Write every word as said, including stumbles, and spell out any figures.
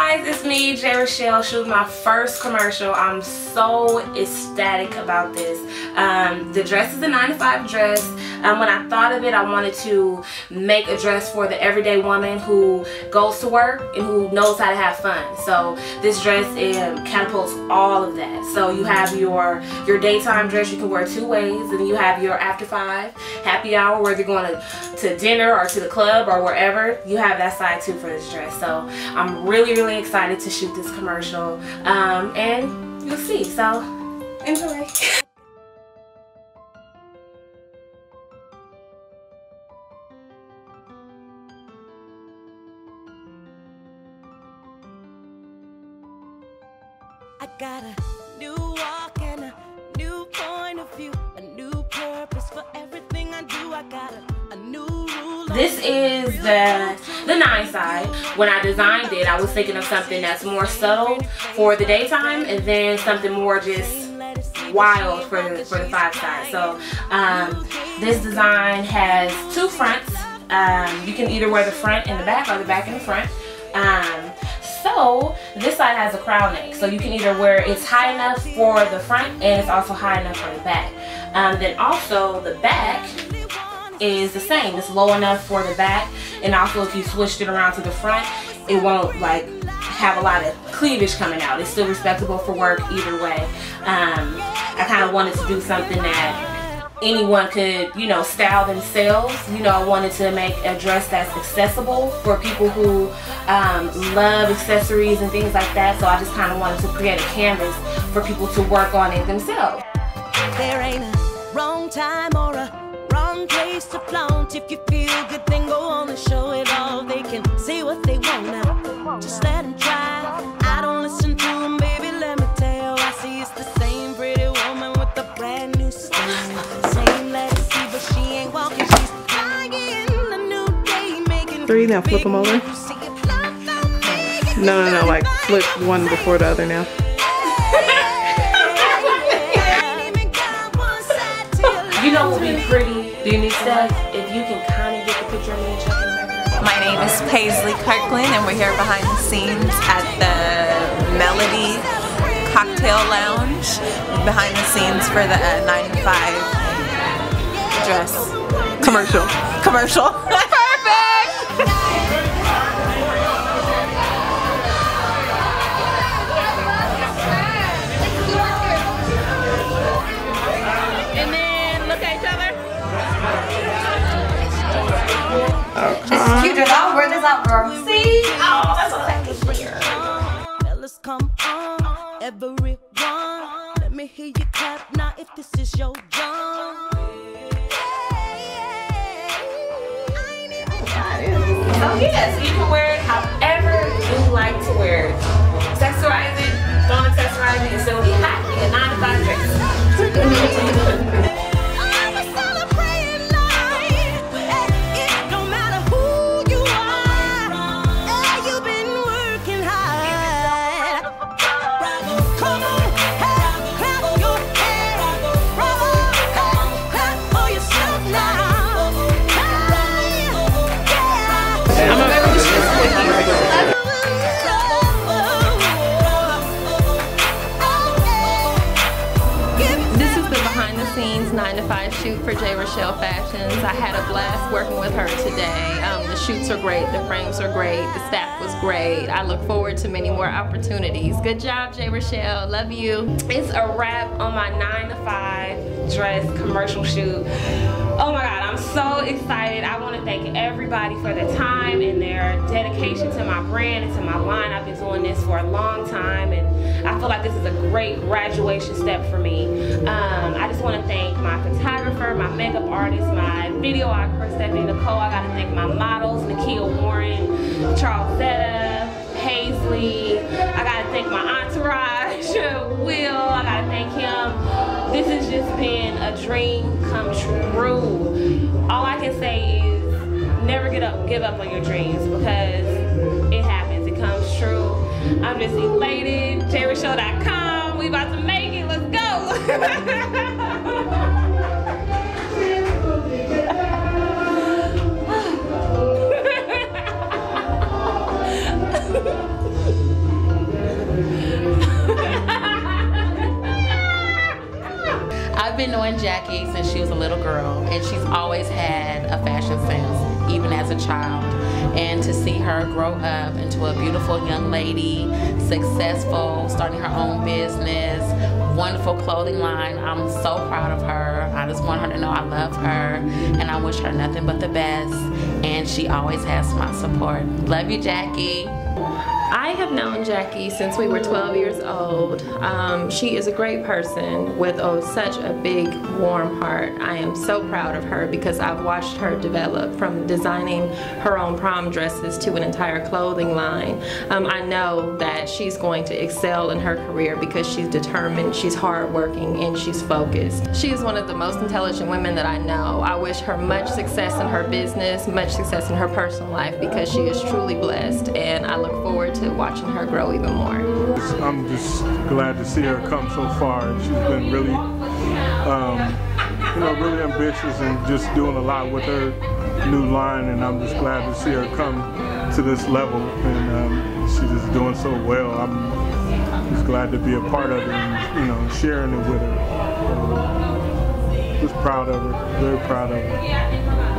guys, it's me, JRichell, shooting my first commercial. I'm so ecstatic about this. Um, the dress is a nine to five dress. Um, when I thought of it, I wanted to make a dress for the everyday woman who goes to work and who knows how to have fun. So this dress um, catapults all of that. So you have your your daytime dress you can wear two ways, and you have your after five happy hour, whether you're going to, to dinner or to the club or wherever. You have that side too for this dress. So I'm really really excited to shoot this commercial, um, and you'll see. So enjoy. I got a new walk and a new point of view, a new purpose for everything I do. I got a, a new rule. This is the the nine side. When I designed it, I was thinking of something that's more subtle for the daytime, and then something more just wild for the, for the five side. So um, this design has two fronts. Um, you can either wear the front and the back, or the back and the front. Um, So this side has a crown neck, so you can either wear it's high enough for the front and it's also high enough for the back. Um, then also the back is the same. It's low enough for the back, and also if you switched it around to the front, it won't like have a lot of cleavage coming out. It's still respectable for work either way. Um, I kind of wanted to do something that anyone could, you know, style themselves. You know, I wanted to make a dress that's accessible for people who um, love accessories and things like that. So I just kind of wanted to create a canvas for people to work on it themselves. There ain't a wrong time or a wrong place to flaunt. If you feel good, then go on and show it all. They can say what they want now, just let them try. I don't listen to them, baby, let me tell. I see it's the same pretty woman with a brand new style. Three, now flip them over. No, no, no, like flip one before the other now. You know what would be pretty, do you need stuff? If you can kind of get the picture of me and Chuck in the background. My name is Paisley Kirkland, and we're here behind the scenes at the Melody Cocktail Lounge, behind the scenes for the uh, nine to five dress. Commercial. Commercial. Perfect! And then look at each other. Okay. This is cute. I'll wear this out, girl. See? Oh, that's what I like to hear. Fellas, come on, everyone. Let me hear you clap now if this is your drum. So yes, you can wear it however you like to wear it. Accessorize it, don't accessorize it, and still be hot in a nine to five dress. nine to five shoot for JRichell Fashions. I had a blast working with her today. Um, the shoots are great, the frames are great, the staff was great. I look forward to many more opportunities. Good job, JRichell. Love you. It's a wrap on my nine to five dress commercial shoot. Oh my God, I'm so excited. I want to thank everybody for their time and their dedication to my brand and to my line. I've been doing this for a long time, and I feel like this is a great graduation step for me. Um, I just want to thank my photographer, my makeup artist, my videographer, Stephanie Nicole. I got to thank my models, Nakia Warren, Charles Zeta, Paisley. I got to thank my entourage, Will. I got to thank him. This has just been a dream come true. All I can say is never get up, give up on your dreams, because it happens, it comes true. I'm just elated. J Richell dot com. We about to make it. Let's go. knowing Jackie since she was a little girl, and she's always had a fashion sense, even as a child. And to see her grow up into a beautiful young lady, successful, starting her own business, wonderful clothing line, I'm so proud of her. I just want her to know I love her, and I wish her nothing but the best, and she always has my support. Love you, Jackie. I have known Jackie since we were twelve years old. Um, she is a great person with oh, such a big, warm heart. I am so proud of her because I've watched her develop from designing her own prom dresses to an entire clothing line. Um, I know that she's going to excel in her career because she's determined, she's hardworking, and she's focused. She is one of the most intelligent women that I know. I wish her much success in her business, much success in her personal life because she is truly blessed, and I look forward to watching her grow even more. I'm just glad to see her come so far. She's been really, um, you know, really ambitious and just doing a lot with her new line, and I'm just glad to see her come to this level, and um, she's just doing so well. I'm just glad to be a part of it and, you know, sharing it with her. Um, just proud of her, very proud of her.